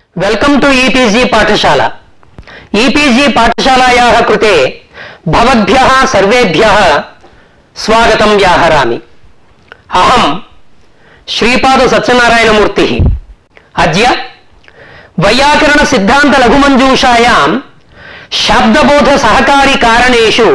Welcome to EPG Pathshala. EPG पाठशालायाः कृते भवद्भ्यः सर्वेभ्यः स्वागतं व्याहरामि। अहं श्रीपाद सत्यनारायणमूर्तिः। अद्य वैयाकरण सिद्धांत लघुमंजूषायां शब्दबोध सहकारी कारणेषु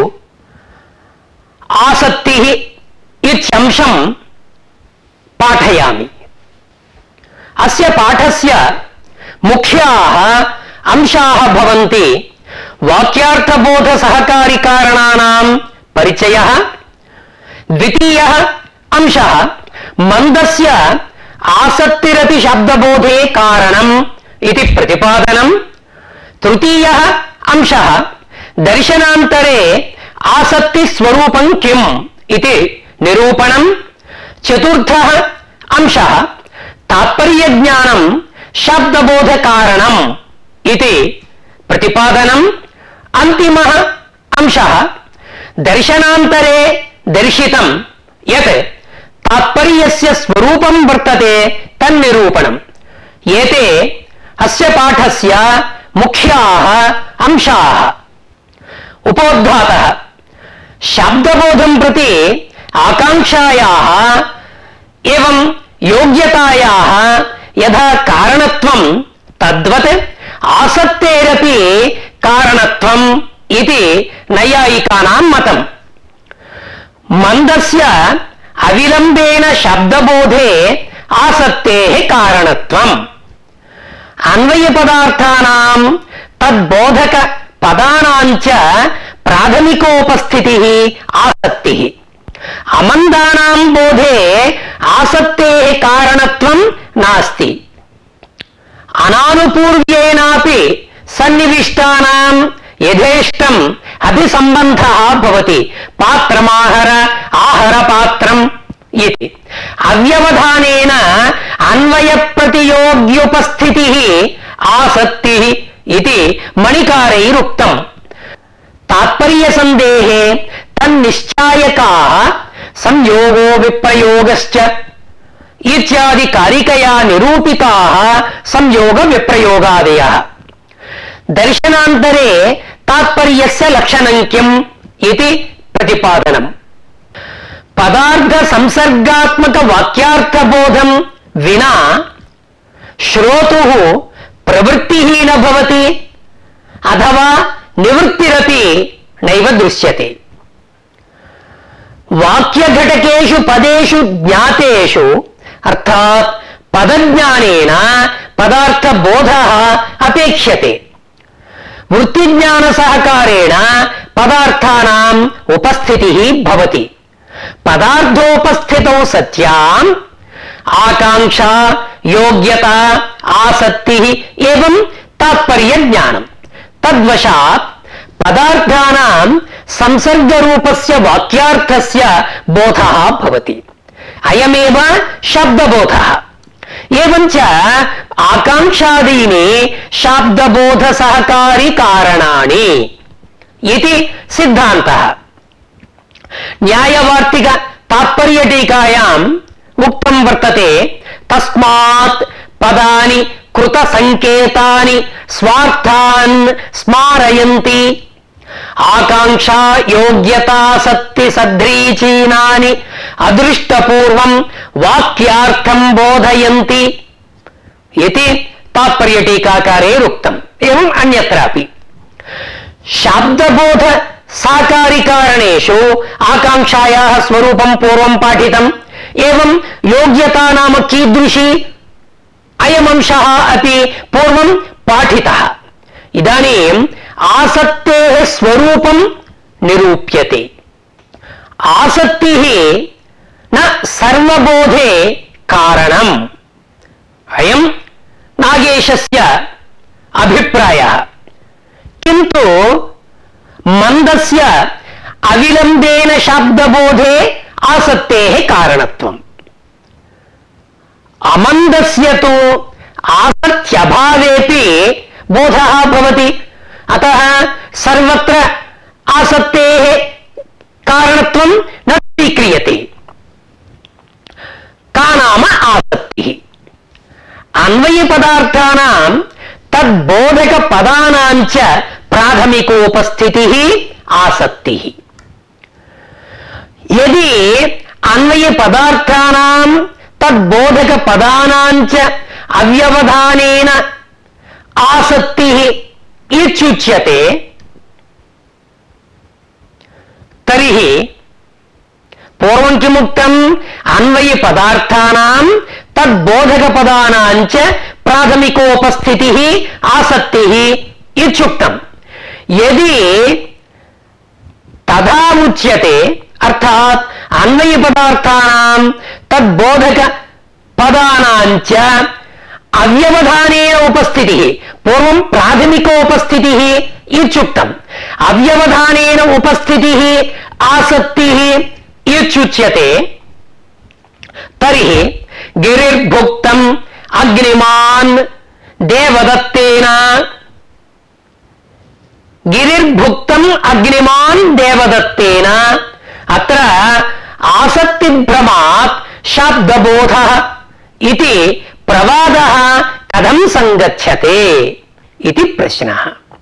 आसक्तिः इत्यंशं पाठयामि। अस्य पाठस्य मुख्याः अंशाः भवन्ति वाक्यार्थबोध सहकारी कारणानां परिचयः, द्वितीयः अंशः मंदस्य आसक्तिरपि शब्दबोधे कारणम् इति प्रतिपादनं, तृतीयः अंशः दर्शनान्तरे आसक्ति स्वरूपं किम् इति निरूपणं, चतुर्थः अंशः तात्पर्य ज्ञानं शब्दबोध कारणम् इति प्रतिपादनं, अंतिमः अंशः दर्शनान्तरे दर्शितं यत् तात्पर्यस्य स्वरूपं वर्तते तन्निरूपणम्। एते अस्य पाठस्य मुख्याः अंशाः। उपोद्घातः। शब्दबोधं प्रति आकांक्षायाः एवं योग्यतायाः यथा कारणत्वं तद्वत् आसक्तेरपि कारणत्वम् इति नैयायिकानां मतम्। मंदस्य अविलंबेन शब्दबोधे आसक्तेः कारणत्वम्। अन्वय पदार्थानां तद्बोधक पदानां च प्राथमिकोपस्थितिः आसक्तिः। अमन्दानां बोधे आसक्तेः कारणत्वं नास्ति। अनानुपूर्व्येनापि सन्निविष्टानां यथेष्टम् अभिसम्बन्धः भवति। पात्रमाहर आहर पात्रम् इति अव्यवधानेन अन्वय प्रतियोग्योपस्थितिः आसक्तिः इति मणिकारैरुक्तम्। तात्पर्य संदेहे तन्निश्चायकाः संयोगो विप्रयोगश्च इत्यादि कारिकया निरूपिताः संयोग विप्रयोगादयः। दर्शनान्तरे तात्पर्यस्य लक्षणं किम् इति प्रतिपादनम्। पदार्थ संसर्गात्मक वाक्यार्थबोधं विना श्रोतुः प्रवृत्तिः न भवति अथवा निवृत्तिरपि नैव दृश्यते। वाक्यघटकेषु पदेषु ज्ञातेषु अर्थात् पदज्ञानेन पदार्थबोधः अपेक्ष्यते। वृत्तिज्ञान सहकारेण पदार्थानाम् उपस्थितिः भवति। पदार्थोपस्थितौ सत्याम् आकांक्षा, योग्यता, आसक्तिः एवं तात्पर्य ज्ञानम्। तद्वशात् पदार्थानां संसर्गरूपस्य वाक्यार्थस्य बोधः भवति। अयमेव शब्दबोधः। एवञ्च आकांक्षादीनि शब्दबोध सहकारी कारणानि इति सिद्धान्तः। न्यायवार्तिक तात्पर्य टीकायाम् उक्तं वर्तते, तस्मात् पदानि कृत संकेतानि स्वार्थान् स्मारयन्ति। आकांक्षा, योग्यता, सक्ति सद्रीचीनानि अदृष्टपूर्वं वाक्यार्थं बोधयन्ति इति तात्पर्य टीकाकारेरुक्तम्। एवम् अन्यत्रापि शब्दबोध साकारी कारणेषु आकांक्षायाः स्वरूपं पूर्वं पाठितम्। एवं योग्यता नाम कीदृशी अयमंशः अपि पूर्वं पाठितः। इदानीम् आसक्तेः स्वरूपं निरूप्यते। आसक्तिः न सर्वबोधे कारणम्। अयं नागेशस्य अभिप्रायः। किन्तु मंदस्य अविलंबेन शब्दबोधे आसक्तेः कारणत्वम्। अमन्दस्य तु आसक्त्यभावेपि बोधः भवति। अतः सर्वत्र आसक्तेः कारणत्वं न स्वीक्रियते। का नाम आसक्तिः। अन्वय पदार्थानां తద్బోధక పదానాంచ ప్రాథమికోపస్థితి ఆసక్తి. యది అన్వయ పదార్థానాం తద్బోధక పదానాంచ అవ్యవధానేన ఆసక్తి ఇత్యుచ్యతే తర్హి పూర్వం కిముక్తం అన్వయ పదార్థానాం తద్బోధక పదానాంచ ప్రాథమికోపస్థితి ఆసక్తి ఇత్యుక్తం. యది తథా ఉచ్యతే అర్థాత్ అన్వయ పదార్థానాం తద్బోధక పదానాంచ అవ్యవధానేన ఉపస్థితి, పూర్వం ప్రాథమికోపస్థితి ఇత్యుక్తం, అవ్యవధానేన ఉపస్థితి ఆసక్తి ఇత్యుచ్యతే తర్హి గిరిర్భుక్తం అగ్నిమాన్ దేవదత్తేన. గిరిర్భుక్తం అగ్నిమాన్ దేవదత్తేన అత్ర ఆసక్తి భ్రమాత్ శబ్దబోధ ఇది ప్రవాదః కథం సంగచ్చతే ఇది ప్రశ్నః.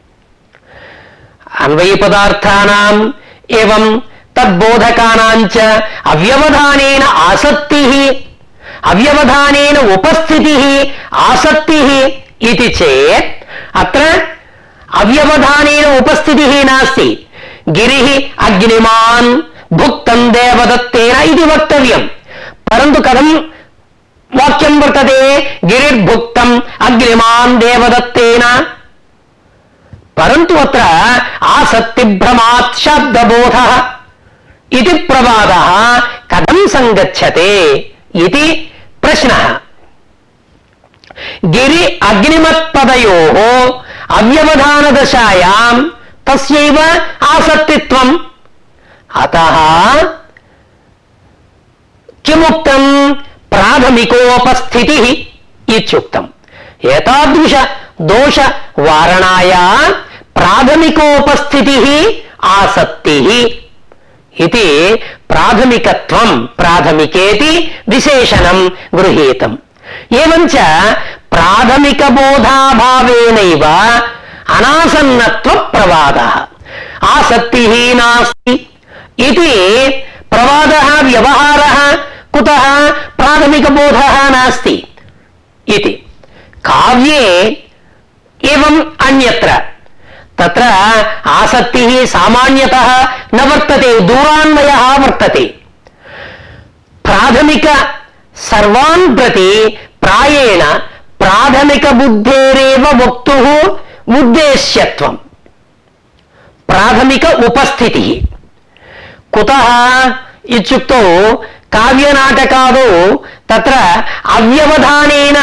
అన్వయ పదార్థానాం ఏవం తద్బోధకానాంచ అవ్యవధానేన ఆసక్తి అవ్యవధానేన ఉపస్థితి ఆసక్తి ఇది చేత్ అత్ర అవ్యవధానేన ఉపస్థితి నాస్తి. గిరిః అగ్నిమాన్ భుక్తం దేవదత్తేన ఇది వక్తవ్యం. పరంతు కథం వాక్యం వర్తతే గిరిర్భుక్తం అగ్నిమాన్ దేవదత్తేన. పరంతు అత్ర ఆసక్తి భ్రమాత్ శబ్దబోధః ఇది ప్రవాదః కథం సంగచ్చతే ఇది ప్రశ్నః. గిరి అగ్నిమత్పదయోః అవ్యవధాన దశాయాం తస్యైవ ఆసక్తిత్వం. అతః కిముక్తం ప్రాథమికోపస్థితి ఇత్యుక్తం. ఏతాదృశ దోష వారణాయ ప్రాథమికోపస్థితి ఆసక్తి ఇది ప్రాథమికత్వం ప్రాథమికేతి విశేషణం గృహీతం. ఏవంచ ప్రాథమిక బోధాభావేనైవ అనాసన్నత్వ ప్రవాదః ఆసక్తి నాస్తి ఇది ప్రవాదః వ్యవహారः కుతః ప్రాథమిక బోధः నాస్తి ఇది. కావ్యే ఏవం అన్యత్ర తత్ర ఆసక్తి సామాన్యతః న వర్తతే, దూరాన్వయः వర్తతే. ప్రాథమిక సర్వాన్ ప్రతి ప్రాయేణ ప్రాథమిక బుద్ధేరేవ వక్తుః ఉద్దేశ్యత్వం ప్రాథమిక ఉపస్థితి. కుతః ఇత్యుక్తౌ కావ్యనాటకాదో తత్ర అవ్యవధానేన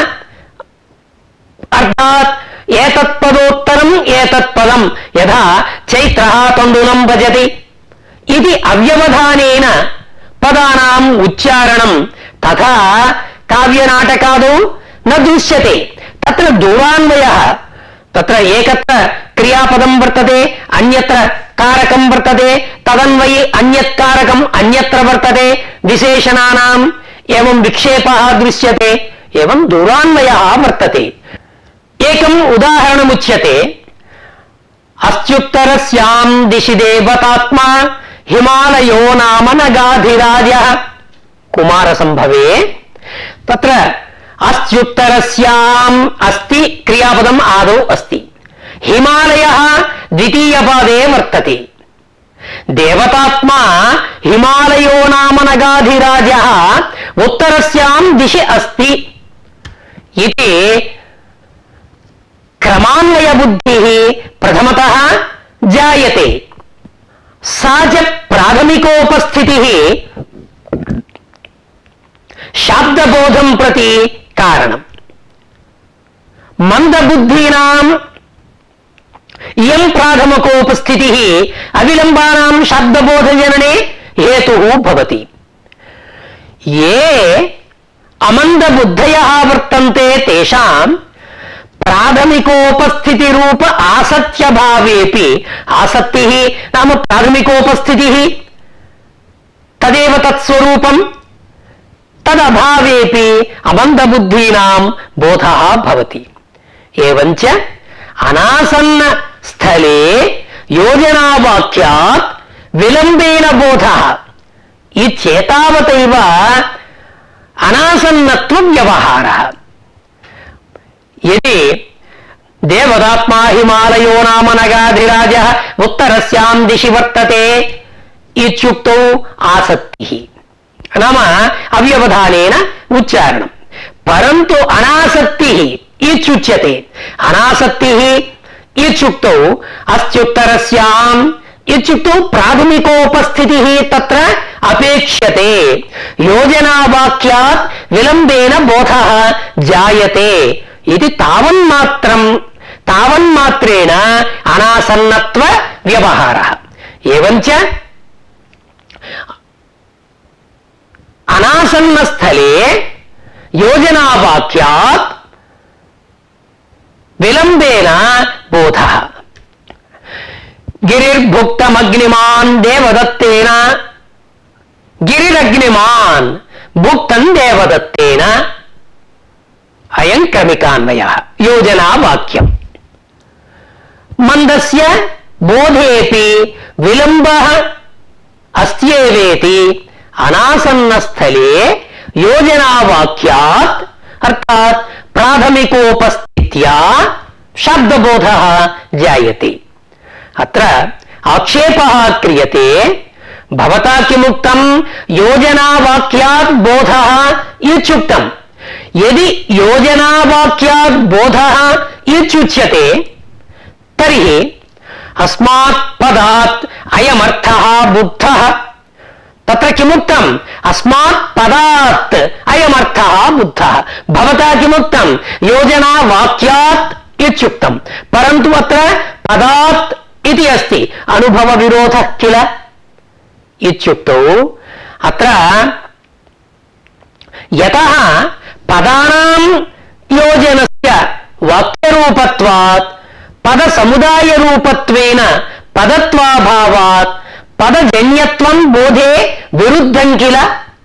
అర్థాత్ ఏతత్పదోత్తరం ఏతత్పదం యథా చైత్రః తండులం భజతి ఇది అవ్యవధానేన పదానాం ఉచ్చారణం తథా కావ్యనాటకాదో న దృశ్యతే. తత్ర దూరాన్వయः తత్ర ఏకత్ర క్రియాపదం వర్తతే అన్యత్ర కారకం వర్తతే తదన్వయే అన్యత్ కారకం అన్యత్ర వర్తతే విశేషణానాం ఏవం విక్షేపः దృశ్యతే ఏవం దూరాన్వయः వర్తతే. ఏకం ఉదాహరణముచ్యతే అస్త్యుత్తరస్యాం దిశి దేవతాత్మా హిమాలయో నామ నగాధిరాజః కుమార సంభవే. తత్ర అస్త్యుత్తరస్యాం అస్తి క్రియాపదం ఆదౌ అస్తి, హిమాలయः ద్వితీయ పాదే వర్తతే. దేవతాత్మా హిమాలయో నామ నగాధిరాజః ఉత్తరస్యాం దిశి అస్తి ఇది క్రమాన్వయ బుద్ధి ప్రథమతః జాయతే. సా చ ప్రాథమికోపస్థితి శాబ్దబోధం ప్రతి కారణం. మందబుద్ధీనాం ఇయం ప్రాథమికోపస్థితి అవిలంబానాం శాబ్దబోధజననే హేతుః భవతి. ఏ అమందబుద్ధయః వర్తంతే తేషాం ప్రాథమికోపస్థితి రూప ఆసక్త్య భావేపి ఆసక్తి నామ ప్రాథమికోపస్థితి తదేవ తత్స్వరూపం తదభావేపి అమందబుద్ధీనాం బోధః భవతి. एवञ्च अनासन्न स्थले योजनावाक्यात् विलम्बेन बोधः इत्येतावतैव अनासन्नत्व व्यवहारः। यदि देवदात्मा हिमालयो नाम नगाधिराजः उत्तरस्यां दिशि वर्तते इत्युक्तौ आसक्तिः नाम अव्यवधानेन उच्चारणम्, परन्तु अनासक्तिः इत्युच्यते। अनासक्तिः इत्युक्तौ अस्त्युत्तरस्याम् इत्युक्तौ प्राथमिकोपस्थितिः तत्र अपेक्ष्यते। योजनावाक्यात् विलम्बेन बोधः जायते इति तावन्मात्रेण अनासन्नत्व व्यवहारः। एवञ्च अनासन्नस्थले योजनावाक्यात् विलम्बेन बोधः। गिरिर्भुक्तमग्निमान् देवदत्तेन, गिरिरग्निमान् भुक्तं देवदत्तेन, अयं क्रमिकान्वयः योजनावाक्यम्। मन्दस्य बोधेऽपि विलम्बः अस्त्येवेति अनासन्नस्थले योजनावाक्यात् अर्थात् प्राथमिकोपस्थित्या शब्दबोधः जायते। अत्र आक्षेपः क्रियते, भवता किमुक्तं योजनावाक्यात् बोधः इत्युक्तम्। यदि योजनावाक्यात् बोधः इत्युच्यते तर्हि अस्मात् पदात् अयमर्थः बुद्धः। तत्र किमुक्तम्? अस्मात् पदात् अयमर्थः बुद्धः। भवता किमुक्तं? योजनावाक्यात् इत्युक्तम्, परन्तु अत्र पदात् इति अस्ति, अनुभवविरोधः किल इत्युक्तौ अत्र यतः पदानां योजनस्य वाक्यरूपत्वात् पदसमुदायरूपत्वेन पदत्वाभावात् पदजन्यत्वं बोधे विरुद्धं किल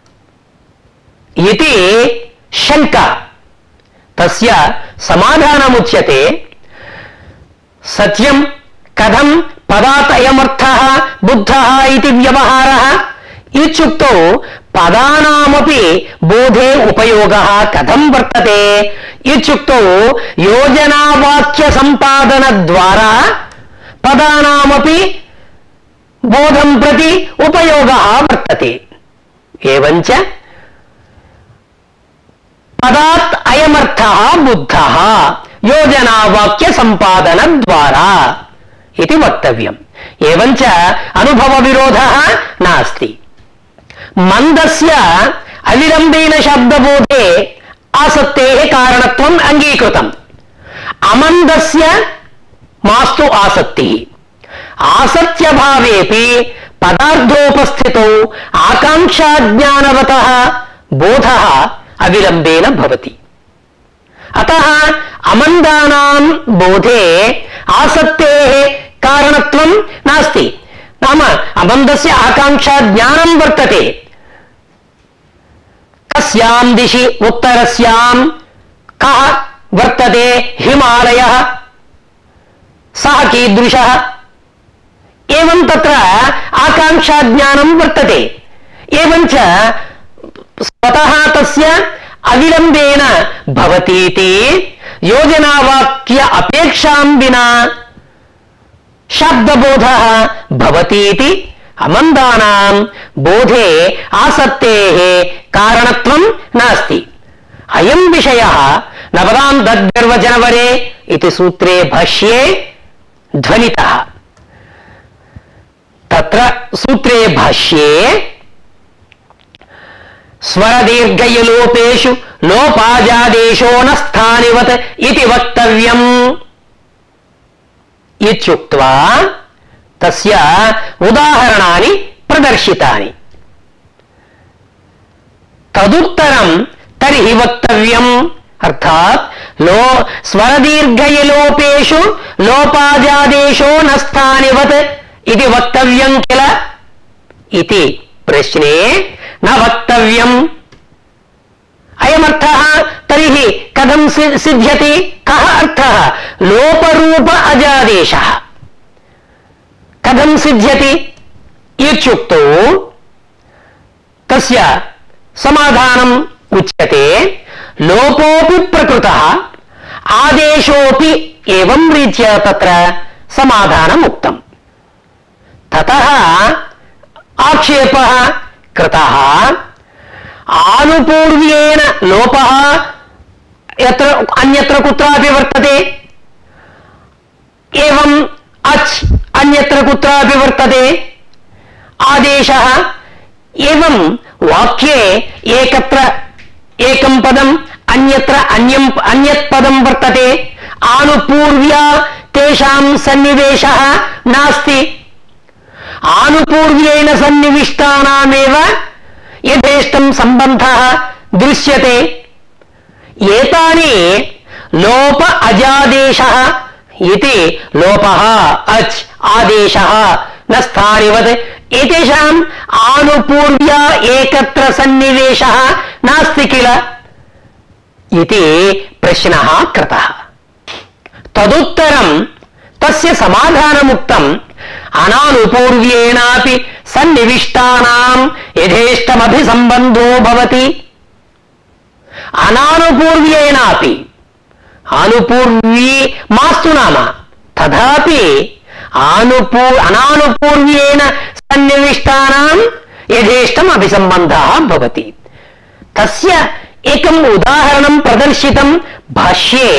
इति शंका। तस्य समाधानमुच्यते, सत्यं कथं पदात् अयमर्थः बुद्धः इति व्यवहारः इत्युक्तौ पदानामपि बोधे उपयोगः कथं वर्तते इत्युक्तौ योजनावाक्य सम्पादनद्वारा पदानामपि बोधं प्रति उपयोगः वर्तते। एवञ्च पदात् अयमर्थः बुद्धः योजनावाक्य सम्पादनद्वारा इति वक्तव्यम्। एवञ्च अनुभवविरोधः नास्ति। मन्दस्य अविलम्बेन शब्दबोधे आसक्तेः कारणत्वम् अङ्गीकृतम्। अमन्दस्य मास्तु आसक्तिः। आसक्त्यभावेऽपि पदार्थोपस्थितौ आकाङ्क्षाज्ञानवतः बोधः अविलम्बेन भवति। अतः अमन्दानां बोधे आसक्तेः कारणत्वं नास्ति। नाम अमन्दस्य आकाङ्क्षाज्ञानं वर्तते। कस्यां दिशि उत्तरस्यां कः वर्तते हिमालयः, सः कीदृशः, एवं तत्र आकाङ्क्षाज्ञानं वर्तते। एवञ्च स्वतः तस्य अविलम्बेन भवतीति योजनावाक्य अपेक्षां विना शब्दबोधः भवतीति अमन्दानां बोधे आसक्तेः कारणत्वं नास्ति। अयं विषयः नवदां दद्गर्वजनवरे इति सूत्रे भाष्ये ध्वनितः। तत्र सूत्रे भाष्ये स्वरदीर्घयलोपेषु लोपाजादेशो न स्थानिवत् इति वक्तव्यम् इत्युक्त्वा तस्य उदाहरणानि प्रदर्शितानि। तदुत्तरं तर्हि वक्तव्यम् अर्थात् स्वरदीर्घयलोपेषु लोपाजादेशो न स्थानिवत् इति वक्तव्यं किल इति प्रश्ने न वक्तव्यम्। अयमर्थः तर्हि कथं कथं सिद्ध्यति? कः अर्थः? लोपरूप अजादेशः कथं सिद्ध्यति इत्युक्तौ तस्य समाधानम् उच्यते। लोपोऽपि प्रकृतः आदेशोऽपि एवं रीत्या तत्र समाधानम् उक्तम्। ततः आक्षेपः कृतः आनुपूर्व्येण लोपः यत्र अन्यत्र कुत्रापि वर्तते, एवं अच् अन्यत्र कुत्रापि वर्तते, आदेशः एवं वाक्ये एकत्र एकं पदम् अन्यत्र अन्यत् पदं वर्तते, आनुपूर्व्या तेषां सन्निवेशः नास्ति। आनुपूर्व्येण सन्निविष्टानामेव यथेष्टं सम्बन्धः दृश्यते। एतानि लोप अजादेशः इति लोपः अच् आदेशः न स्थानिवत् एतेषाम् आनुपूर्व्या एकत्र सन्निवेशः नास्ति किल इति प्रश्नः कृतः। तदुत्तरं तस्य समाधानमुक्तम्। अनानुपूर्व्येणापि सन्निविष्टानां यथेष्टमभिसम्बन्धो भवति। अनानुपूर्व्येणापि, आनुपूर्वी मास्तु नाम, तथापि अनानुपूर्व्येण सन्निविष्टानां यथेष्टम् अभिसम्बन्धः भवति। तस्य एकम् उदाहरणं प्रदर्शितं भाष्ये।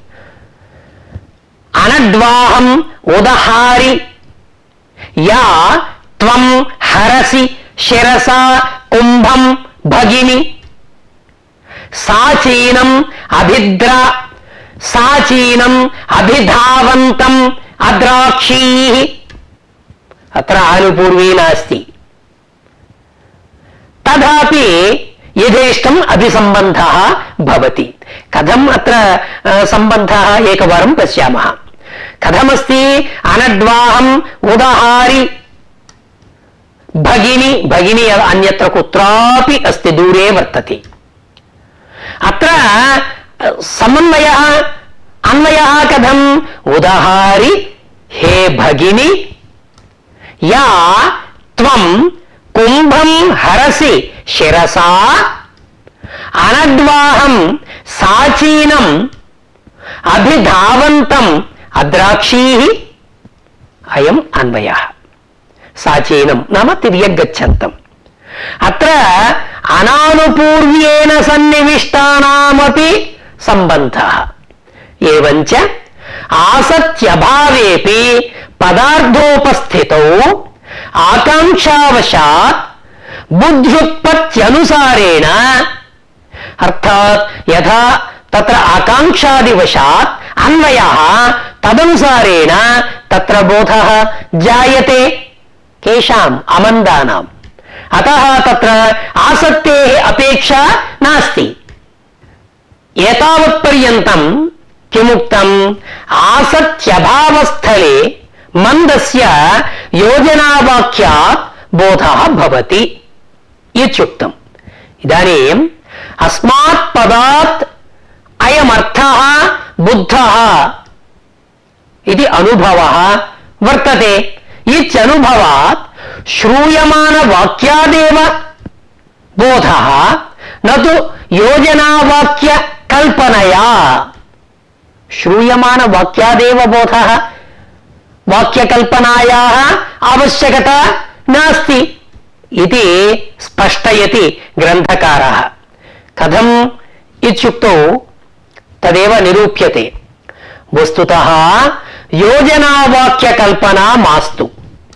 अनड्वाहम् उदहारि या त्वं हरसि शिरसा कुंभं भगिनी साचीनम् अभिधावन्तम् अद्राक्षीः। अत्र आनुपूर्वी नास्ति, तथापि यथेष्टम् अभिसम्बन्धः भवति। कथम् अत्र सम्बन्धः एकवारं पश्यामः। कथमस्ति? अनड्वाहम् उदहारि भगिनी, भगिनी अन्यत्र कुत्रापि अस्ति, दूरे वर्तते। अत्र समन्वयः अन्वयः कथम्? उदहारि हे भगिनी या त्वं कुंभं हरसि शिरसा अनड्वाहं साचीनम् अभिधावन्तम् अद्राक्षीः। अयम् अन्वयः। साचीनं नाम तिर्यगच्छन्तम्। अत्र अनानुपूर्व्येण सन्निविष्टानामपि सम्बन्धः। एवञ्च आसत्यभावेपि पदार्थोपस्थितौ आकांक्षावशात् बुद्ध्युत्पत्त्यनुसारेण, अर्थात् यथा तत्र आकांक्षादिवशात् अन्वयः तदनुसारेण तत्र बोधः जायते। केषाम्? अमन्दानाम्। अतः तत्र आसक्तेः अपेक्षा नास्ति। एतावत्पर्यन्तं किमुक्तम्? आसक्त्यभावस्थले मन्दस्य योजनावाक्यात् बोधः भवति इत्युक्तम्। इदानीम् अस्मात् पदात् अयमर्थः बुद्धः इति अनुभवः वर्तते। इत्यनुभवात् श्रूयमानवाक्यादेव बोधः, न तु योजनावाक्यकल्पनया। श्रूयमानवाक्यादेव बोधः, वाक्यकल्पनायाः आवश्यकता नास्ति इति स्पष्टयति ग्रन्थकारः। कथम् इत्युक्तौ तदेव निरूप्यते। वस्तुतः योजनावाक्यकल्पना मास्तु।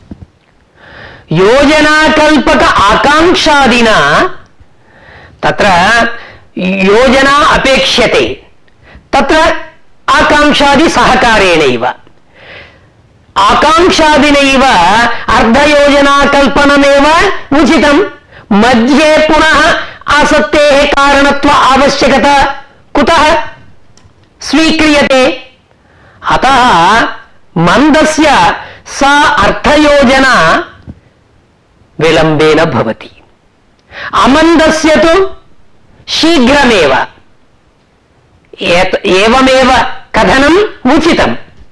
योजनाकल्पक आकांक्षादिना तत्र योजना अपेक्ष्यते, तत्र आकांक्षादि सहकारेणैव। आकांक्षादिनैव अर्धयोजनाकल्पनमेव उचितम्। मध्ये पुनः आसक्तेः कारणत्व आवश्यकता कुतः स्वीक्रियते? अतः मन्दस्य सा अर्थयोजना विलम्बेन भवति, अमन्दस्य तु शीघ्रमेव। एवमेव कथनम् उचितम्।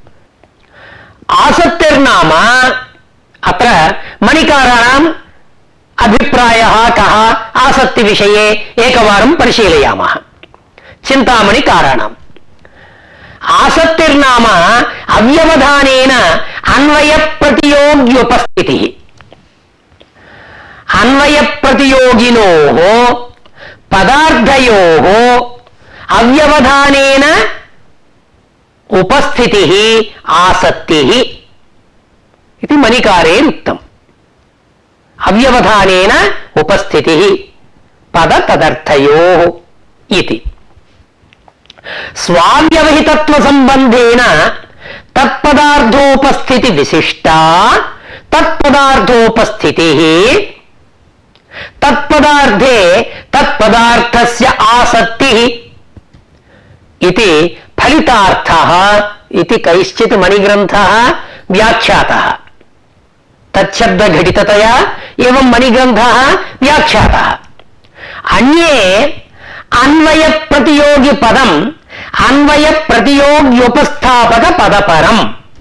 आसक्तिर्नाम अत्र मणिकाराणाम् अभिप्रायः कः आसक्तिविषये एकवारं परिशीलयामः। चिन्तामणिकाराणाम् आसक्तिर्नाम अव्यवधानेन अन्वयप्रतियोग्युपस्थितिः। अन्वयप्रतियोगिनोः पदार्थयोः अव्यवधानेन उपस्थितिः आसक्तिः इति मणिकारेरुक्तम्। अव्यवधानेन उपस्थितिः पदतदर्थयोः इति। स्वाव्यवहितत्व संबंधेन तत्पदार्थोपस्थिति विशिष्टा तत्पदार्थोपस्थितिः तत्पदार्थे तत्पदार्थस्य आसक्तिः इति फलितार्थः इति कैश्चित् मणिग्रन्थः व्याख्यातः। तच्छब्दघटिततया एवं मणिग्रन्थः व्याख्यातः। अन्ये अन्वय प्रतियोगी पदम अन्वय प्रतियोग्युपस्थापक पदपरम।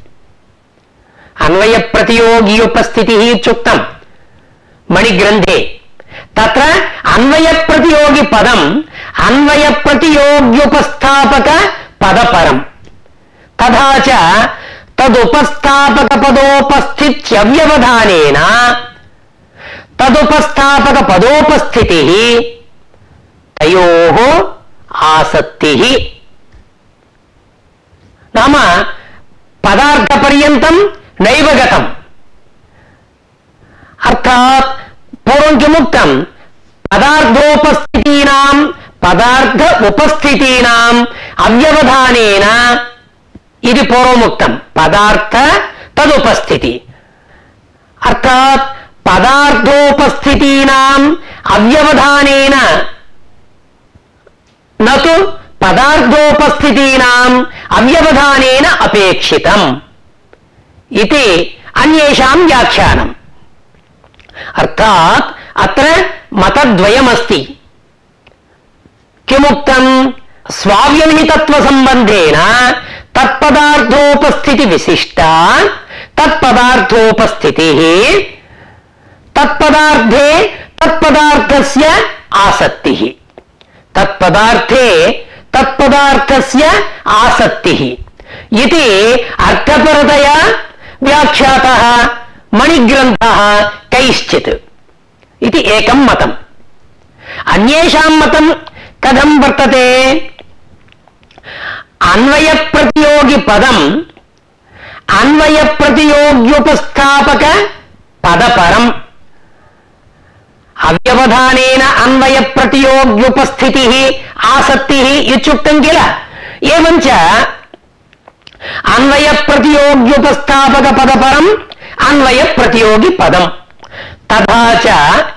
अन्वय प्रतियोग्युपस्थितिः इत्युक्तम् मणिग्रन्थे। तत्र अन्वय प्रतियोगी पदम अन्वय प्रतियोग्युपस्थापक पदपरम तथा च तदुपस्थापक पदोपस्थित्यव्यवधानेन तदुपस्थापक पदोपस्थितिः तयोः आसक्तिः। नाम पदार्थपर्यन्तं नैव गतम्। अर्थात् पूर्वं किमुक्तं पदार्थोपस्थितीनां पदार्थ उपस्थितीनाम् अव्यवधानेन इति पूर्वमुक्तं। पदार्थ तदुपस्थिति अर्थात् पदार्थोपस्थितीनाम् अव्यवधानेन न तु पदार्थोपस्थितीनाम् अव्यवधानेन अपेक्षितम् इति अन्येषां व्याख्यानम्। अर्थात् अत्र मतद्वयमस्ति। किमुक्तम् स्वाव्यवहितत्व संबंधेन तत्पदार्थोपस्थिति विशिष्टा तत्पदार्थोपस्थितिः तत्पदार्थे तत्पदार्थस्य आसक्तिः। तत्पदार्थे तत्पदार्थस्य आसक्तिः इति अर्थपरतया व्याख्यातः मणिग्रन्थः कैश्चित् इति एकं मतम्। अन्येषां मतं कथं वर्तते? अन्वय प्रतियोगी पदम् अन्वय प्रतियोग्युपस्थापक पदपरम् अव्यवधानेन अन्वय प्रतियोग्युपस्थितिः आसक्तिः इत्युक्तं किल। एवञ्च अन्वय प्रतियोग्युपस्थापक पदपरम् अन्वय प्रतियोगी पदम् तथा च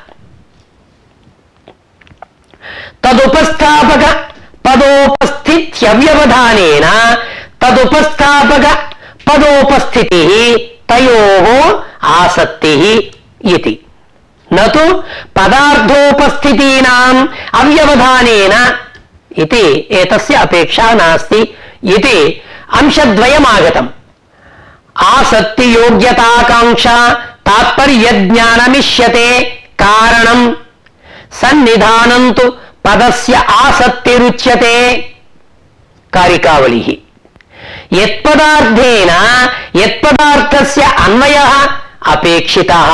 तदुपस्थापक पदोपस्थित्यव्यवधानेन तदुपस्थापक पदोपस्थितिः तयोः आसक्तिः इति। न तु पदार्थोपस्थितीनाम् अव्यवधानेन इति एतस्य अपेक्षा नास्ति इति अंशद्वयमागतम्। आसक्ति योग्यताकांक्षा तात्पर्यज्ञानमिष्यते कारणम् सन्निधानं तु पदस्य आसक्तिरुच्यते। कारिकावलिः यत्पदार्थेन यत्पदार्थस्य अन्वयः अपेक्षितः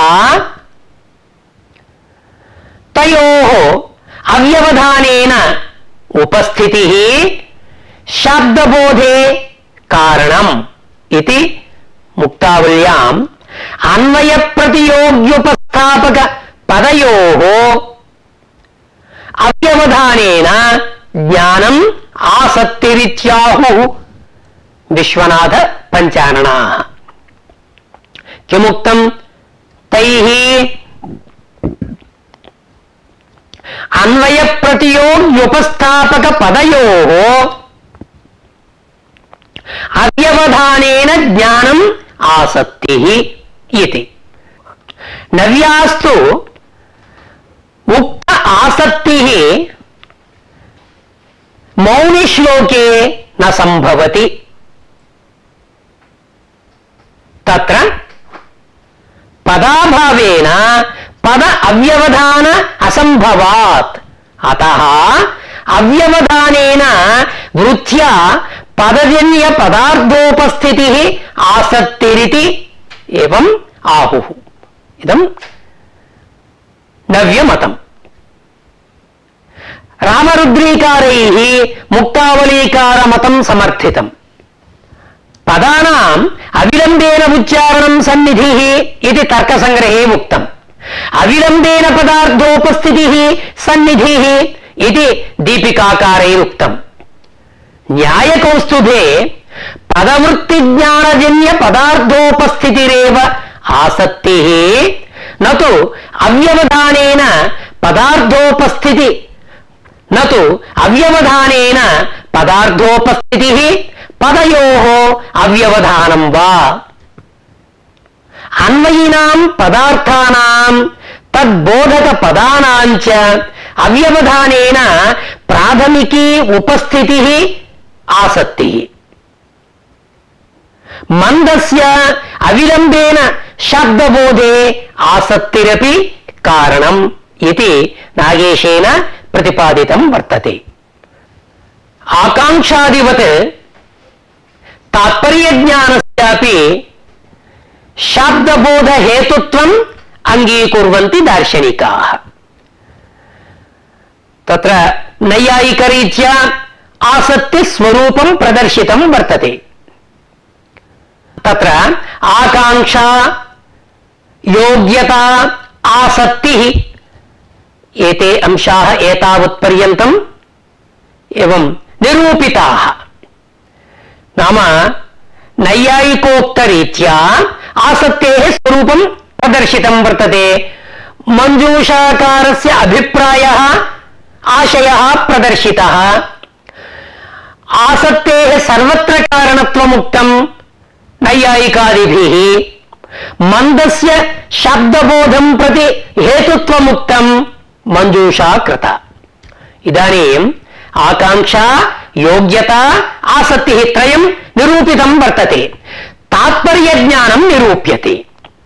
तयोः अव्यवधानेन उपस्थितिः शब्दबोधे कारणम् इति मुक्तावल्याम् अन्वय प्रतियोग्युपस्थापक पदयोः अव्यवधानेन ज्ञानम् आसक्तिरित्याहुः विश्वनाथ पंचाननाः। किमुक्तम् तैः अन्वय प्रतियोग्युपस्थापक पदयोः अव्यवधानेन ज्ञानम् आसक्तिः इति। नव्यास्तु उक्त आसक्तिः मौनि श्लोके न संभवति। तत्र पदाभावेन पद अव्यवधान असंभवात्। अतः अव्यवधानेन वृत्त्या पदजन्य पदार्थोपस्थितिः आसक्तिरिति एवम् आहुः। इदं नव्यमतम्। रामरुद्रीकारैः मुक्तावलीकारमतं समर्थितम्। पदानाम् अविलम्बेन उच्चारणं सन्निधिः इति तर्कसंग्रहे उक्तम्। अविलम्बेन पदार्थोपस्थितिः सन्निधिः इति दीपिकाकारैरुक्तम्। न्यायकौस्तुभे पदवृत्तिज्ञानजन्य पदार्थोपस्थितिरेव आसक्तिः न तु अव्यवधानेन पदार्थोपस्थिति न तु अव्यवधानेन पदार्थोपस्थितिः पदयोः अव्यवधानं वा। अन्वयिनां पदार्थानां तद्बोधक पदानां च अव्यवधानेन प्राथमिकी उपस्थितिः आसक्तिः। मंदस्य अविलंबेन शब्दबोधे आसक्तिरपि कारणम् इति नागेशेन प्रतिपादितं वर्तते। आकांक्षादिवत् तात्पर्यज्ञानस्यापि शब्दबोध हेतुत्वम् अंगीकुर्वन्ति दार्शनिकाः। तत्र नैयायिकरीत्या आसक्ति स्वरूपं प्रदर्शितं वर्तते। तत्र आकांक्षा योग्यता आसक्तिः एते अंशाः एतावत्पर्यन्तम् एवं निरूपिताः। नाम नैयायिकोक्तरीत्या आसक्तेः स्वरूपं प्रदर्शितं वर्तते। मंजूषाकारस्य अभिप्रायः आशयः प्रदर्शितः। आसक्तेः सर्वत्र कारणत्वमुक्तं नैयायिकादिभिः। मंदस्य शब्दबोधं प्रति हेतुत्वमुक्तं मंजूषा कृता। इदानीम् आकांक्षा योग्यता आसक्तिः त्रयं निरूपितं वर्तते। तात्पर्यज्ञानं निरूप्यते।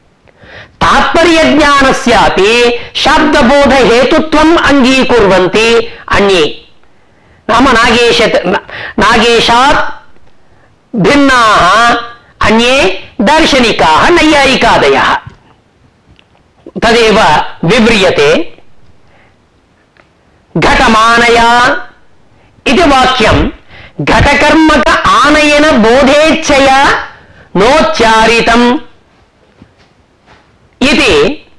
तात्पर्यज्ञानस्यापि शब्दबोध हेतुत्वम् अंगीकुर्वन्ति अन्ये। नाम नागेशात् भिन्नाः अन्ये दार्शनिकाः नैयायिकादयः। तदेव विव्रियते। घटमानया इति वाक्यं घटकर्मक आनयन बोधेच्छया नोच्चारितम् इति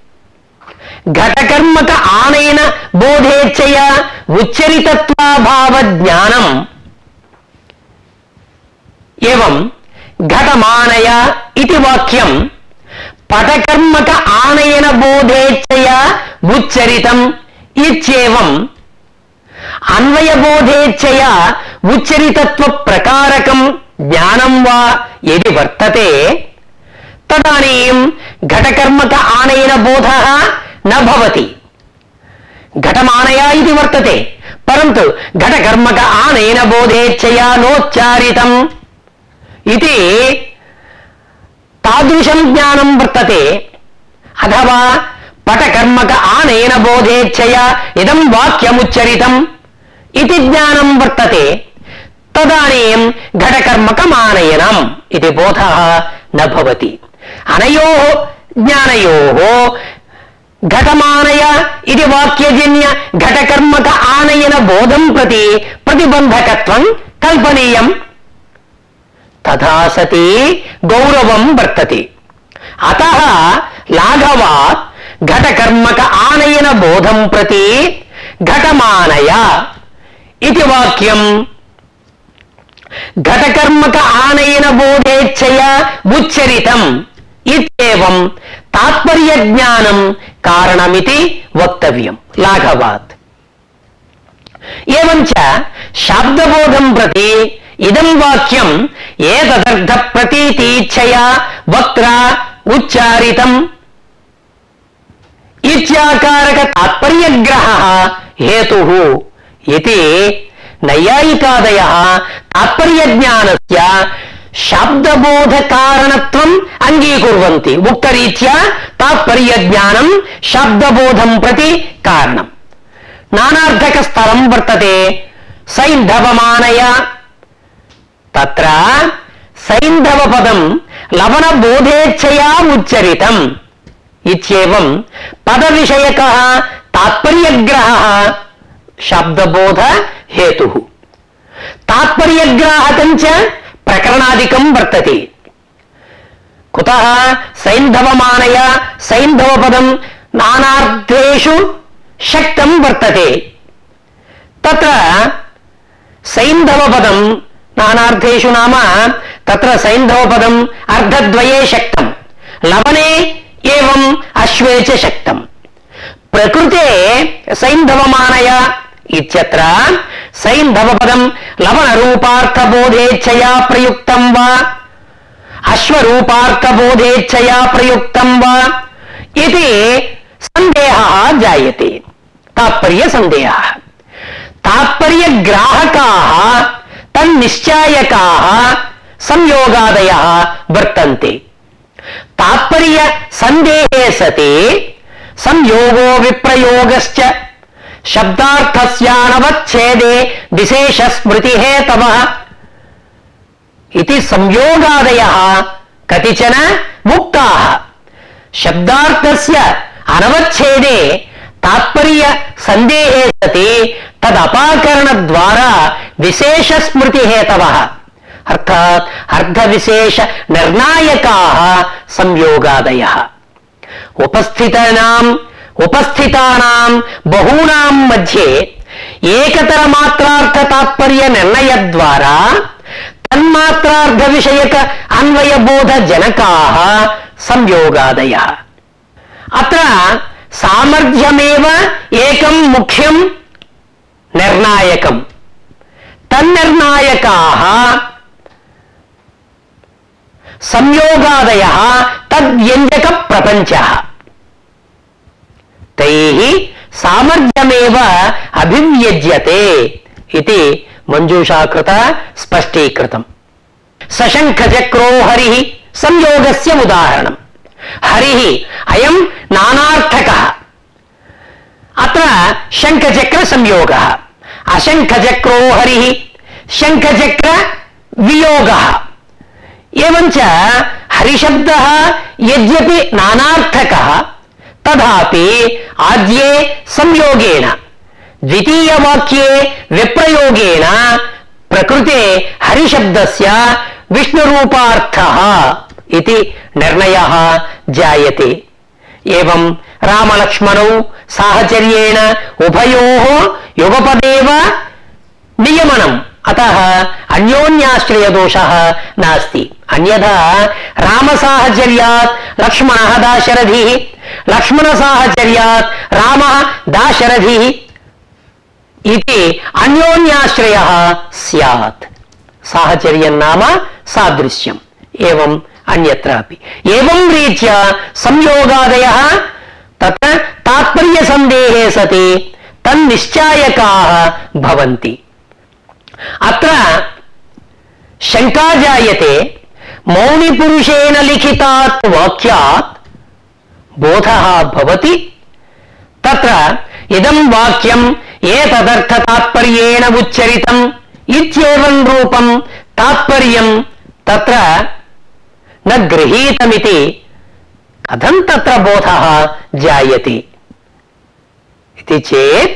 घटकर्मक आनयन बोधेच्छया उच्चरितत्वाभाव ज्ञानम् एवं घटमानय इति वाक्यं पटकर्मक आनयन बोधेच्छया उच्चरितम् इत्येवम् अन्वय बोधेच्छया उच्चरितत्व प्रकारकं ज्ञानं वा यदि वर्तते तदानीं घटकर्मक आनयन बोधः न भवति। घटमानया इति वर्तते परन्तु घटकर्मक आनयन बोधेच्छया नोच्चारितम् इति तादृशं ज्ञानं वर्तते। अथवा पटकर्मक आनयन बोधेच्छया इदं वाक्यमुच्चरितम् इति ज्ञानं वर्तते तदानीं घटकर्मकमानयनम् इति बोधः न भवति। अनयोः ज्ञानयोः घटमानय इति वाक्यजन्य घटकर्मक आनयन बोधं प्रति प्रतिबन्धकत्वं कल्पनीयम्। तथा सति गौरवं वर्तते। अतः लाघवात् घटकर्मक आनयन बोधं प्रति घटमानय इति वाक्यं घटकर्मक आनयन बोधेच्छया उच्चरितम् इत्येवं तात्पर्यज्ञानं कारणमिति वक्तव्यं लाघवात्। एवञ्च शब्दबोधं प्रति इदं वाक्यम् एतदर्थ प्रतीतीच्छया वक्त्रा उच्चारितम् इत्याकारक तात्पर्यग्रहः हेतुः इति नैयायिकादयः तात्पर्यज्ञानस्य शाब्दबोधकारणत्वम् अंगीकुर्वन्ति। उक्तरीत्या तात्पर्यज्ञानं शाब्दबोधं प्रति कारणम्। नानार्थकस्थलं वर्तते सैन्धवमानय। तत्र सैन्धवपदं लवणबोधेच्छया उच्चरितम् इत्येवं पदविषयकः तात्पर्यग्रहः शाब्दबोध हेतुः। तात्पर्यग्राहकं च प्रकरणादिकं वर्तते। कुतः सैन्धवमानय सैन्धवपदं नानार्थेषु शक्तं वर्तते। तत्र सैन्धवपदं नानार्थेषु नाम तत्र सैन्धवपदम् अर्थद्वये शक्तं, लवणे एवं अश्वे च शक्तं। प्रकृते सैन्धवमानय इत्यत्र सैन्धवपदं लवणरूपार्थबोधेच्छया प्रयुक्तं वा अश्वरूपार्थबोधेच्छया प्रयुक्तं वा इति सन्देहः जायते, तात्पर्यसन्देहः। तात्पर्यग्राहकाः तन्निश्चायकाः संयोगादयः वर्तन्ते। तात्पर्यसन्देहे सति संयोगो विप्रयोगश्च शब्दार्थस्यानवच्छेदे विशेषस्मृतिहेतवः इति संयोगादयः कतिचन मुक्ताः। शब्दार्थस्य अनवच्छेदे तात्पर्य संदेहे सति तदपाकरणद्वारा विशेषस्मृतिहेतवः अर्थात् अर्थविशेष निर्णायकाः संयोगादयः। उपस्थितानां बहूनां मध्ये एकतरमात्रार्थ तात्पर्य निर्णय द्वारा तन्मात्रार्थ विषयक अन्वयबोध जनकाः संयोगादयः। अत्र सामर्थ्यमेव एकं मुख्यं निर्णायकं। तन्निर्णायकाः संयोगादयः तद्व्यञ्जक प्रपञ्चः। तैः सामर्थ्यमेव अभिव्यज्यते इति मंजूषाकृत स्पष्टीकृतम्। सशङ्खचक्रो हरिः संयोगस्य उदाहरणम्। हरिः अयं नानार्थकः। अत्र शङ्खचक्र संयोगः। अशङ्खचक्रो हरिः शङ्खचक्र वियोगः। एवञ्च हरिशब्दः यद्यपि नानार्थकः तथापि आद्ये संयोगेन द्वितीयवाक्ये विप्रयोगेन प्रकृते हरिशब्दस्य विष्णुरूपार्थः इति निर्णयः जायते। एवं रामलक्ष्मणौ साहचर्येण उभयोः युगपदेव नियमनम्। अतः अन्योन्याश्रय दोषः नास्ति। अन्यथा रामसाहचर्यात् लक्ष्मणः दाशरथिः, लक्ष्मणसाहचर्यात् रामः दाशरथिः इति अन्योन्याश्रयः स्यात्। साहचर्यं नाम सादृश्यम्। एवं अन्यत्रापि एवं रीत्या संयोगादयः तत्र तात्पर्यसन्देहे सति तन्निश्चायकाः भवन्ति। अत्र शंका जायते मौनिपुरुषेण लिखितात् वाक्यात् बोधः भवति। तत्र इदं वाक्यम् एतदर्थ तात्पर्येण उच्चरितम् इत्येवं रूपं तात्पर्यं तत्र न गृहीतमिति कथं तत्र बोधः जायते इति चेत्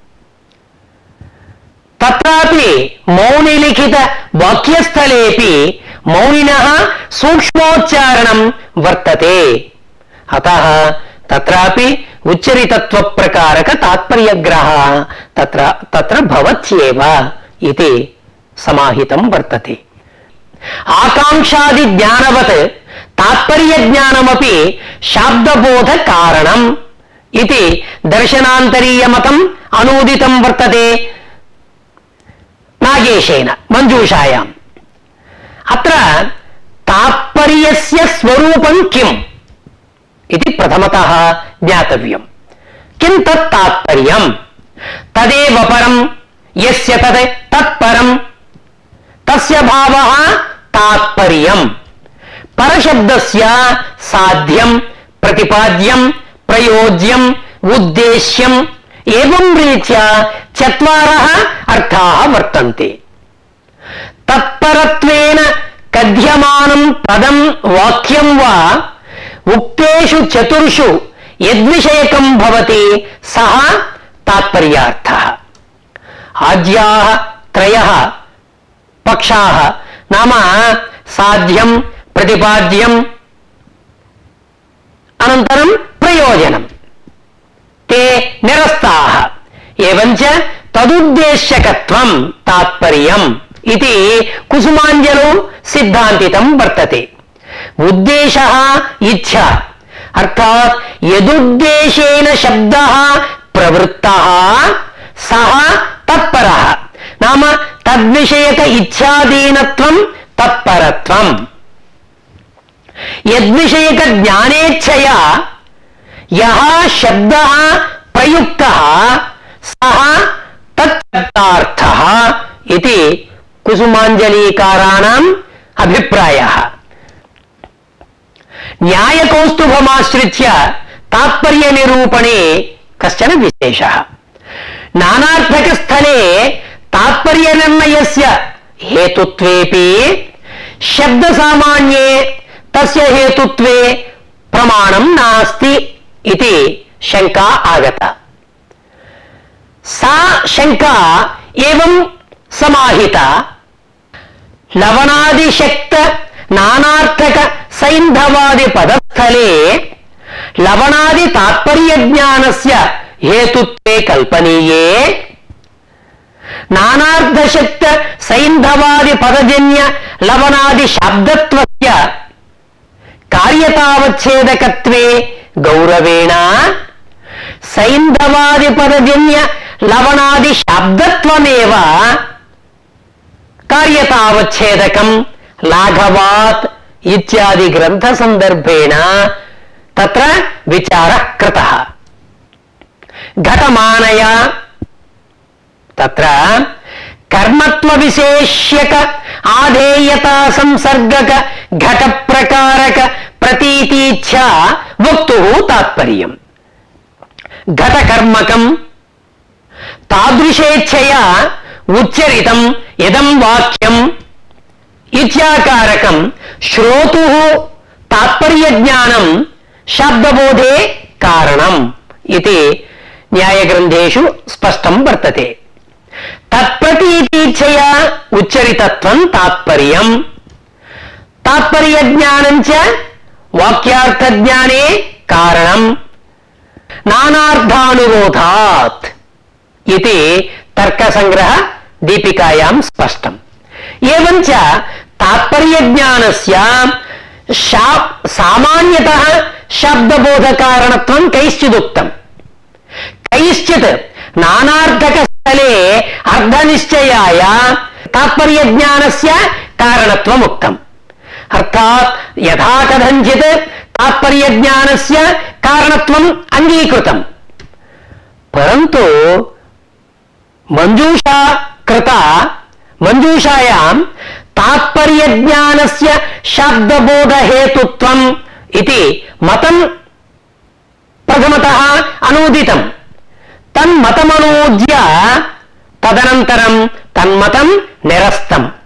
तत्रापि मौनिलिखित वाक्यस्थलेपि मौनिनः सूक्ष्मोच्चारणं वर्तते। अतः तत्रापि उच्चरितत्व प्रकारक तात्पर्यग्रहः तत्र भवत्येव इति समाहितं वर्तते। आकांक्षादि ज्ञानवत् तात्पर्य ज्ञानमपि शाब्दबोध कारणम् इति दर्शनान्तरीय मतम् अनूदितं वर्तते नागेशेन मंजूषायाम्। अत्र तात्पर्यस्य स्वरूपं किम् इति प्रथमतः ज्ञातव्यम्। किं तत् तात्पर्यम्? तदेव परं यस्य तत् तत्परम तस्य भावः तात्पर्यम् परशब्दस्य साध्यं प्रतिपाद्यं प्रयोज्यम् उद्देश्यम् एवं रीत्या चत्वारः अर्थाः वर्तन्ते। तत्परत्वेन कथ्यमानं पदं वाक्यं वा उक्तेषु चतुर्षु यद्विषयकं भवति सः तात्पर्यार्थः। आद्याः त्रयः पक्षाः नाम साध्यं प्रतिपाद्यम् अनन्तरं प्रयोजनं ते निरस्ताः। एवञ्च तदुद्देश्यकत्वं तात्पर्यम् इति कुसुमाञ्जलौ सिद्धान्तितं वर्तते। उद्देशः इच्छा अर्थात यदुद्देशेन शब्दः प्रवृत्तः सः तत्परः नाम तद्विषयक इच्छादीनत्वं तत्परत्वम्। यद्विषयक ज्ञानेच्छया यः शब्दः प्रयुक्तः सः तत्शब्दार्थः इति कुसुमाञ्जलीकाराणाम् अभिप्रायः। न्यायकौस्तुभमाश्रित्य तात्पर्य निरूपणे कश्चन विशेषः। नानार्थकस्थले तात्पर्य निर्णयस्य हेतुत्वेपि शब्दसामान्ये तस्य हेतुत्वे प्रमाणं नास्ति इति शंका आगता। सा शंका एवं समाहिता लवणादिशक्त नानार्थक सैन्धवादि पदस्थले लवणादि तात्पर्य ज्ञानस्य हेतुत्वे कल्पनीये नानार्थशक्त सैन्धवादि पदजन्य लवणादि शाब्दत्वस्य कार्यतावच्छेदकत्वे गौरवेण सैन्धवादि पदजन्य लवणादि शाब्दत्वमेव कार्यतावच्छेदकं लाघवात् इत्यादि ग्रंथ संदर्भेण तत्र विचारः कृतः। घटमानय तत्र कर्मत्व विशेष्यक आधेयता संसर्गक घट प्रकारक प्रतीतीच्छा वक्तुः तात्पर्यम्। घट कर्मकं तादृशेच्छया उच्चरितं यदं वाक्यम् इत्याकारकं श्रोतुः तात्पर्य ज्ञानं शब्दबोधे कारणम् इति न्यायग्रन्थेषु स्पष्टं वर्तते। तत्प्रतीतीच्छया उच्चरितत्वं तात्पर्यम्। तात्पर्य ज्ञानं च वाक्यार्थ ज्ञाने कारणम् नानार्थानुरोधात् इति तर्कसंग्रह दीपिकायां स्पष्टम्। एवञ्च तात्पर्य ज्ञानस्य सामान्यतः शब्दबोध कारणत्वं कैश्चिदुक्तम्। कैश्चित् नानार्थक स्थले अर्थनिश्चयाय तात्पर्य ज्ञानस्य कारणत्वम् उक्तम्। अर्थात यथा कथञ्चित् तात्पर्य ज्ञानस्य कारणत्वम् अंगीकृतम्। परन्तु मंजूषा कृता मंजूषायां तात्पर्य ज्ञानस्य शब्दबोध हेतुत्वम् इति मतं प्रथमतः अनुदितं। तन्मतमनूज्य तदनन्तरं तन्मतं निरस्तम्।